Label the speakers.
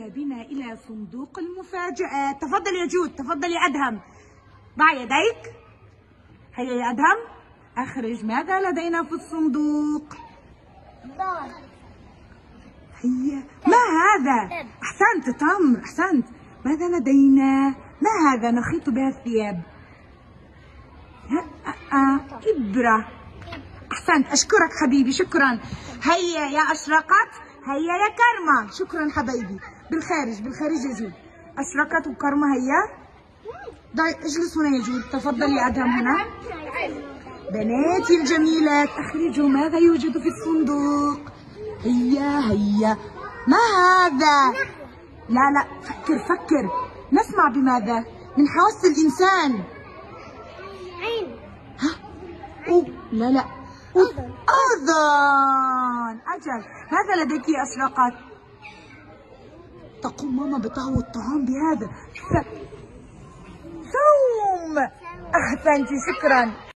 Speaker 1: هيا بنا إلى صندوق المفاجآت. تفضل يا جود، تفضل يا أدهم. ضع يديك. هيا يا أدهم، أخرج ماذا لدينا في الصندوق. هيا، ما هذا؟ أحسنت تمر، أحسنت. ماذا لدينا؟ ما هذا نخيط بها الثياب؟ إبرة. أحسنت، أشكرك حبيبي، شكرا. هيا يا أشرقت، هيا يا كرمة. شكرا حبايبي. بالخارج بالخارج يا جود. أشرقت وكرمة هيا. اجلس هنا يا جود، تفضل يا أدهم هنا. بناتي الجميلات، أخرجوا ماذا يوجد في الصندوق. هيا هيا، ما هذا؟ لا فكر. نسمع بماذا؟ من حواس الإنسان.
Speaker 2: عين.
Speaker 1: لا أذن. أجل، ماذا لديك يا أشرقت؟ تقوم ماما بطهو الطعام بهذا. ثوم. أحسنتِ، شكرا.